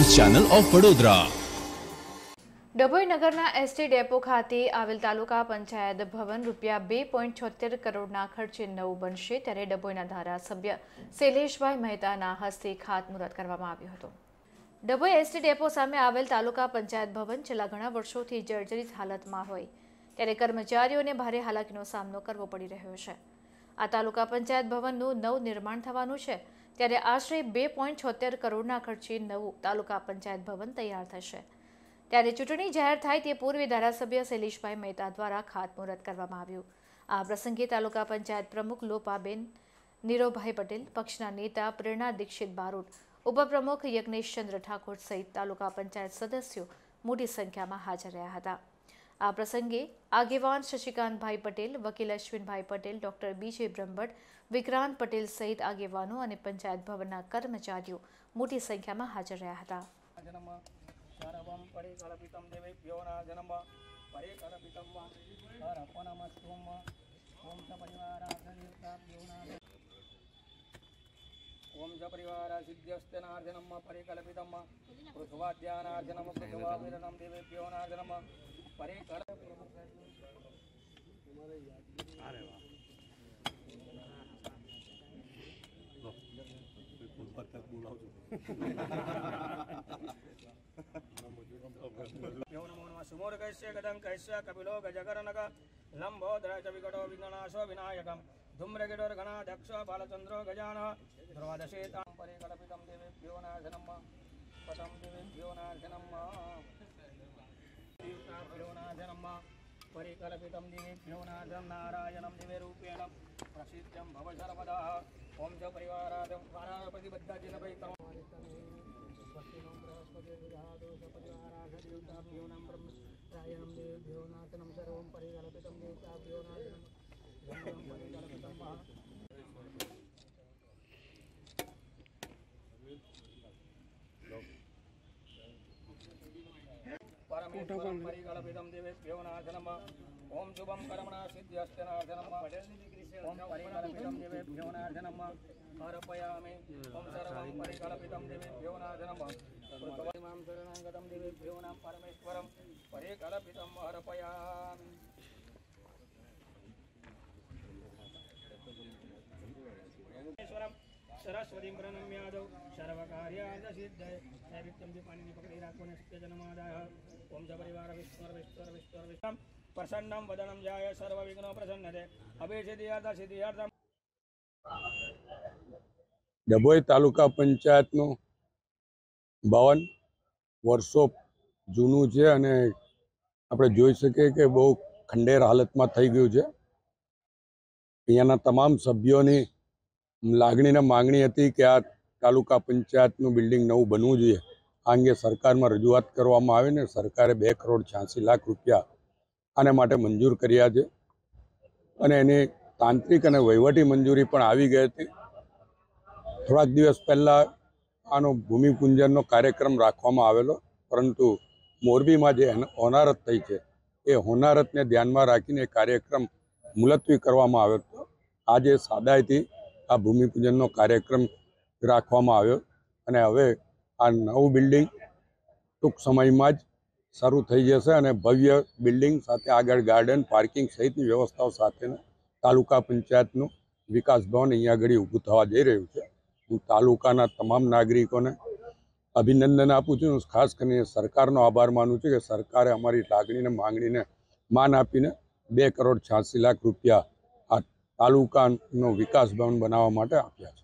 News channel of Vadodara. Dabhoi નગરના ST depot ખાતે આવેલ તાલુકા પંચાયત ભવન રૂપિયા 2.76 કરોડના ખર્ચે નવું બનશે, ત્યારે ડભોઈના ધારાસભ્ય શૈલેષભાઈ મહેતાના હસ્તે ખાતમુહૂર્ત કરવામાં આવ્યું હતું। ડભોઈ એસટી ડેપો સામે આવેલ તાલુકા પંચાયત ભવન છેલ્લા ઘણા વર્ષોથી જર્જરિત હાલતમાં હોય, ત્યારે કર્મચારીઓને ભારે હાલાકીનો સામનો કરવો પડી રહ્યો છે। આ તાલુકા પંચાયત ભવનનું નવ નિર્માણ થવાનું છે, ત્યારે આશરે 2.76 કરોડના ખર્ચે નવું તાલુકા પંચાયત ભવન તૈયાર થશે। ત્યારે ચૂંટણી જાહેર થાય તે પૂર્વે ધારાસભ્ય શૈલેષભાઈ મહેતા દ્વારા ખાતમુહૂર્ત કરવામાં આવ્યું। આ પ્રસંગે તાલુકા પંચાયત પ્રમુખ લોપાબેન નીરોભાઈ પટેલ, પક્ષના નેતા પ્રેરણા દીક્ષિત બારોટ, ઉપપ્રમુખ યજ્ઞેશચંદ્ર ઠાકોર સહિત તાલુકા પંચાયત સદસ્યો મોટી સંખ્યામાં હાજર રહ્યા હતા। આ પ્રસંગે આગેવાન શશિકાંતભાઈ પટેલ, વકીલ અશ્વિનભાઈ પટેલ, ડોક્ટર બીજે બ્રહ્મભટ્ટ, વિક્રાંત પટેલ સહિત આગેવાનો અને પંચાયત ભવનના કર્મચારીઓ મોટી સંખ્યામાં હાજર રહ્યા હતા। सर्वं परिकल्पितं देवेभ्यो नाजनम परिकल्पितं वा अर्पणमस्तुम ओम च परिवाराधनिर्ताभ्यो नाजनम ओम च परिवारासिद्ध्यस्ते नाजनम परिकल्पितं पृथ्वाद्यानाजनम पृथ्वाविरणं देवेभ्यो नाजनम परिकल्प अरे वाह सुमोर्गस्य गदंकस्य कपिलो गजकर्णक लंबोदर च विकटो विघ्ननाशो विनायकं धूम्रगिडोर्गणाध्यक्षो बालचन्द्रो गजानः द्वादशेतां परिकल्पितं देवेभ्यो नार्जनम् पदं देवेभ्यो नार्जनम् परिकल्पितं देवेभ्यो नार्जनं नारायणं दिव्यरूपेण प्रसिद्धं भव सर्वदा ओम च परिवारादं प्रतिबद्धजनपैतं परिकल्पितं देवेभ्यो नार्जनम् ओम शुभं कर्मणा सिद्ध्यस्ते नार्जनम् ओम परिकल्पितं देवेभ्यो नार्जनम् अर्पयामि ओम सर्वं परिकल्पितं देवेभ्यो नार्जनम् मां शरणागतं देवेभ्यो नाम परमेश्वरं परिकल्पितं अर्पयामि। सरस्वती प्रणम्यादौ सर्वकार्यार्थ सिद्धये नैवेद्यं च पाणिनि पकड़ी राखो नित्यजनमादाय ओम च परिवार विश्वर प्रसन्नं वदनं जाय सर्वविघ्नो प्रसन्नते अभिसिद्ध्यर्थ सिद्ध्यर्थं। ડભોઈ તાલુકા પંચાયતનું ભવન વર્ષો જૂનું છે અને આપણે જોઈ શકીએ કે બહુ ખંડેર હાલતમાં થઈ ગયું છે। અહીંયાના તમામ સભ્યોની લાગણીને માંગણી હતી કે આ તાલુકા પંચાયતનું બિલ્ડિંગ નવું બનવું જોઈએ। આ અંગે સરકારમાં રજૂઆત કરવામાં આવી ને સરકારે 2,86,00,000 રૂપિયા આને માટે મંજૂર કર્યા છે અને એની તાંત્રિક અને વહીવટી મંજૂરી પણ આવી ગઈ હતી। થોડાક દિવસ પહેલાં આનો ભૂમિપૂજનનો કાર્યક્રમ રાખવામાં આવેલો, પરંતુ મોરબીમાં જે હોનારત થઈ છે એ હોનારતને ધ્યાનમાં રાખીને કાર્યક્રમ મુલતવી કરવામાં આવ્યો હતો। આજે સાદાઈથી આ ભૂમિપૂજનનો કાર્યક્રમ રાખવામાં આવ્યો અને હવે આ નવું બિલ્ડિંગ ટૂંક સમયમાં જ શરૂ થઈ જશે અને ભવ્ય બિલ્ડિંગ સાથે આગળ ગાર્ડન, પાર્કિંગ સહિતની વ્યવસ્થાઓ સાથેનું તાલુકા પંચાયતનું વિકાસ ભવન અહીંયા આગળ ઊભું થવા જઈ રહ્યું છે। હું તાલુકાના તમામ નાગરિકોને અભિનંદન આપું છું। ખાસ કરીને સરકારનો આભાર માનું છું કે સરકારે અમારી લાગણીને માંગણીને માન આપીને 2,86,00,000 રૂપિયા આ તાલુકાનો વિકાસ ભવન બનાવવા માટે આપ્યા છે।